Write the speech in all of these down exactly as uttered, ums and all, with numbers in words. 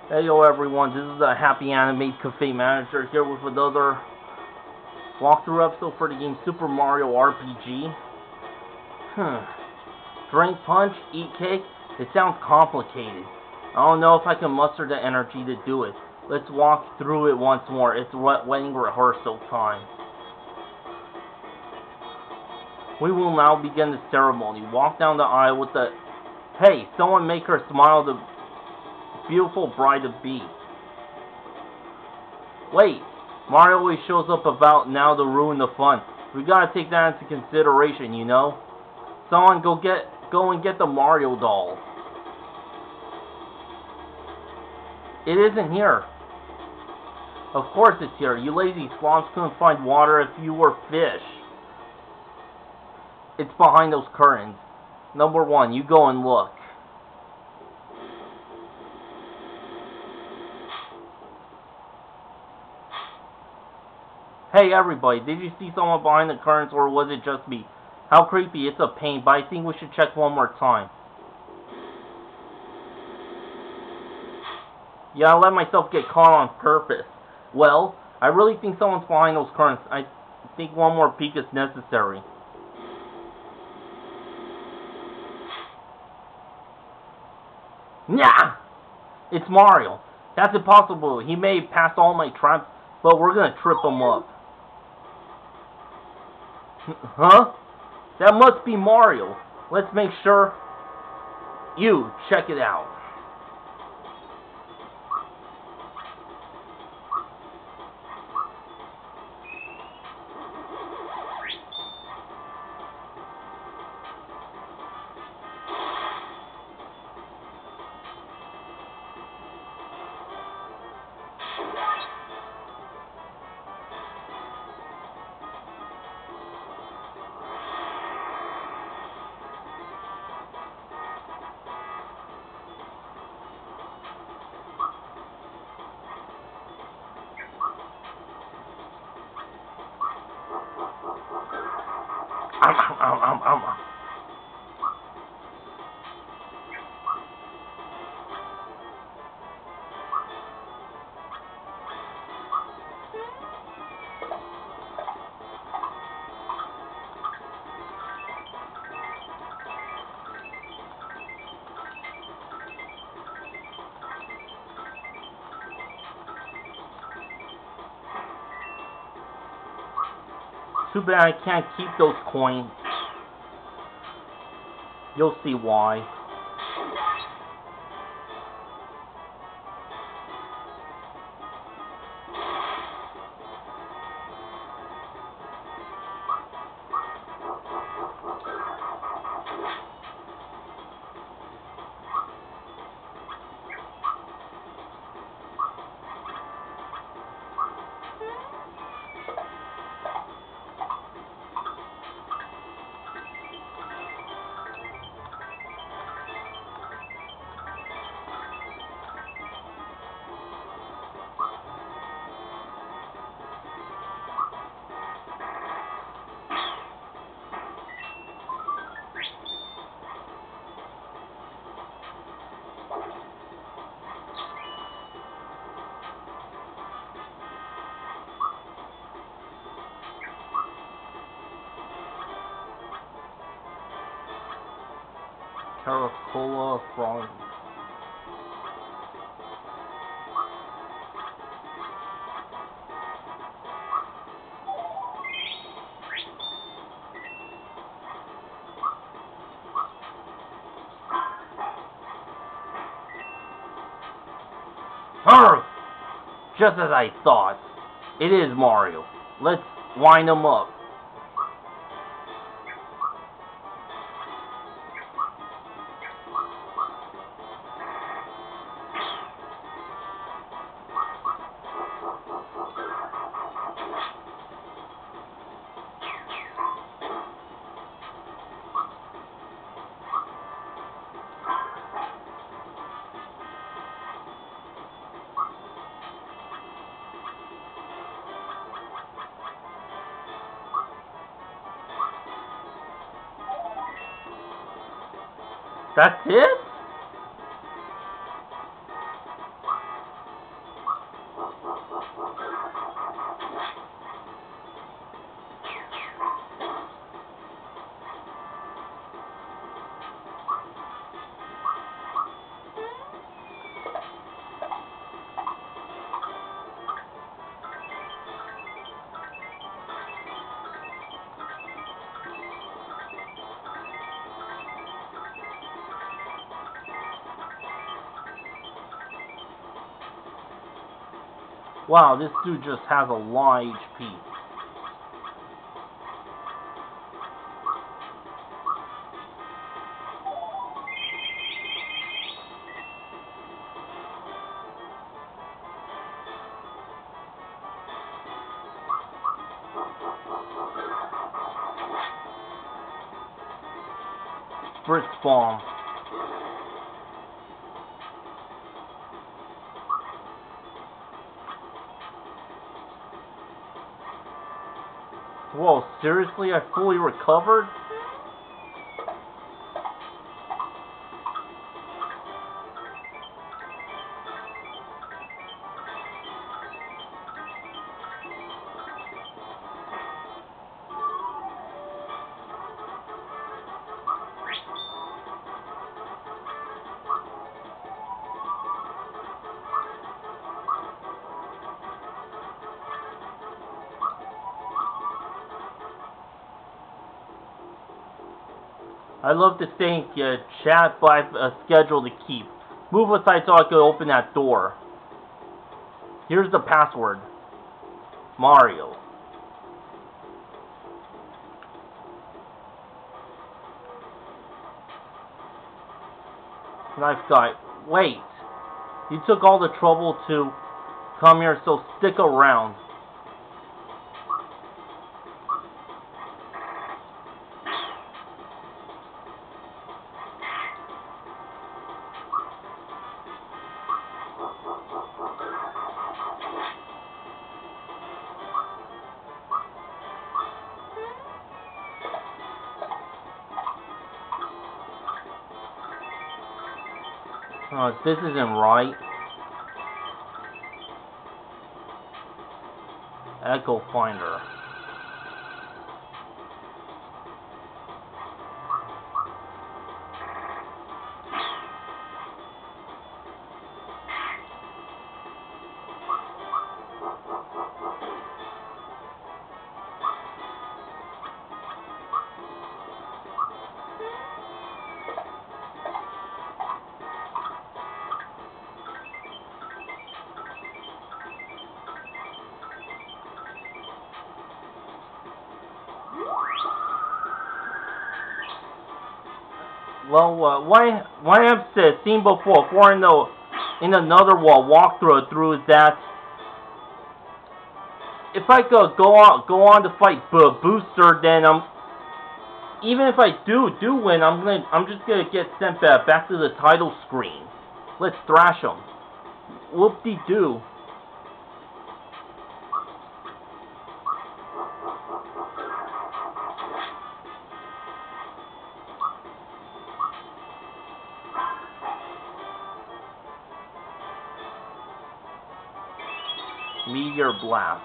Hey yo everyone, this is the Happy Anime Cafe Manager here with another walkthrough episode for the game Super Mario R P G. Hmm. Drink punch, eat cake, it sounds complicated. I don't know if I can muster the energy to do it. Let's walk through it once more. It's wedding rehearsal time. We will now begin the ceremony. Walk down the aisle with the... Hey, someone make her smile, the beautiful bride-to-be. Wait, Mario always shows up about now to ruin the fun. We gotta take that into consideration, you know? Someone go get, go and get the Mario doll. It isn't here. Of course it's here. You lazy slobs couldn't find water if you were fish. It's behind those curtains. Number one, you go and look. Hey everybody, did you see someone behind the curtains or was it just me? How creepy, it's a pain, but I think we should check one more time. Yeah, I let myself get caught on purpose. Well, I really think someone's behind those curtains. I think one more peek is necessary. Nah! It's Mario. That's impossible. He may have passed all my traps, but we're gonna trip him up. Huh? That must be Mario. Let's make sure. You, check it out. Um, um, um, um, um. Too bad I can't keep those coins. You'll see why. Caracola frog. Arrgh! Just as I thought. It is Mario. Let's wind him up. That's it? Wow, this dude just has a lot of H P. Brick bomb. Whoa, seriously? I fully recovered? I love to think uh, chat by a schedule to keep. Move aside so I can open that door. Here's the password. Mario. Knife guy. Wait. You took all the trouble to come here, so stick around. Uh, this isn't right. Echo Finder. Well, uh, why, why I've said, seen before, for in the, in another wall walkthrough through is that if I could go on, go on to fight B Booster, then I'm, even if I do, do win, I'm gonna, I'm just gonna get sent back, back to the title screen. Let's thrash him. Whoop-de-doo. Meteor Blast.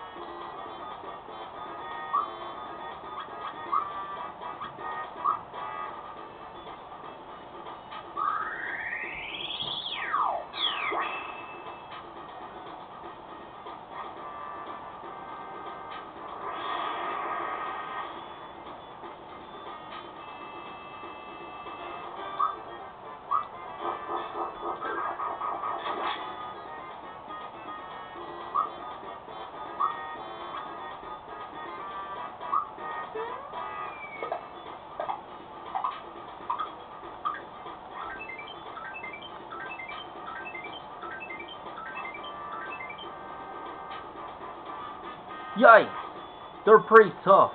Yikes! They're pretty tough.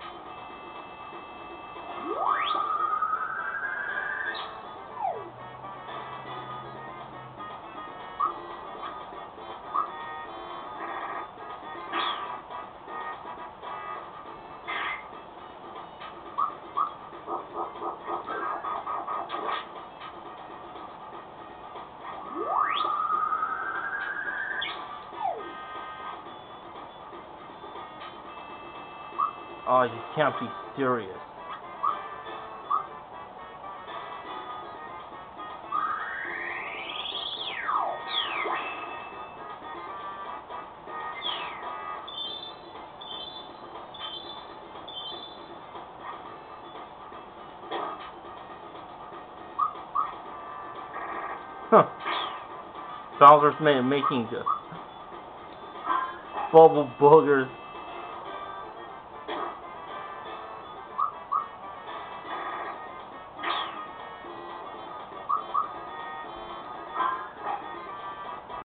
Oh, you can't be serious. Huh. Bowser's making good. Bubble boogers.